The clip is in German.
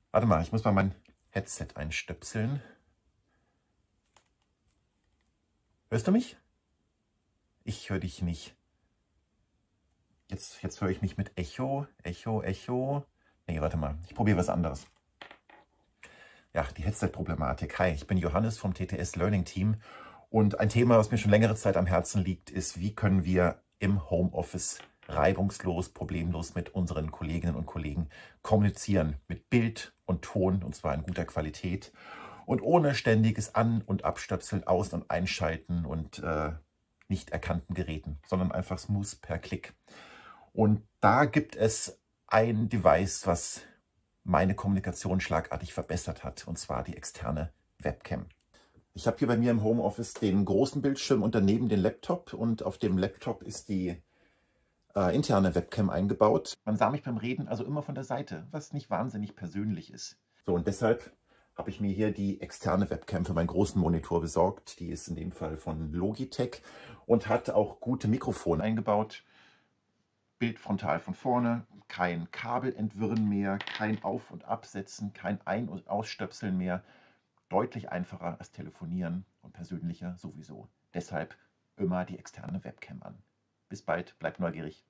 Warte mal, ich muss mal mein Headset einstöpseln. Hörst du mich? Ich höre dich nicht. Jetzt höre ich mich mit Echo, Echo, Echo. Nee, warte mal, ich probiere was anderes. Ja, die Headset-Problematik. Hi, ich bin Johannes vom TTS Learning Team und ein Thema, was mir schon längere Zeit am Herzen liegt, ist, wie können wir im Homeoffice reibungslos, problemlos mit unseren Kolleginnen und Kollegen kommunizieren, mit Bild und Ton, und zwar in guter Qualität und ohne ständiges An- und Abstöpseln, Aus- und Einschalten und nicht erkannten Geräten, sondern einfach smooth per Klick. Und da gibt es ein Device, was meine Kommunikation schlagartig verbessert hat, und zwar die externe Webcam. Ich habe hier bei mir im Homeoffice den großen Bildschirm und daneben den Laptop, und auf dem Laptop ist die interne Webcam eingebaut. Man sah mich beim Reden also immer von der Seite, was nicht wahnsinnig persönlich ist. So, und deshalb habe ich mir hier die externe Webcam für meinen großen Monitor besorgt. Die ist in dem Fall von Logitech und hat auch gute Mikrofone eingebaut. Bild frontal von vorne, kein Kabelentwirren mehr, kein Auf- und Absetzen, kein Ein- und Ausstöpseln mehr. Deutlich einfacher als telefonieren und persönlicher sowieso. Deshalb immer die externe Webcam an. Bis bald, bleibt neugierig.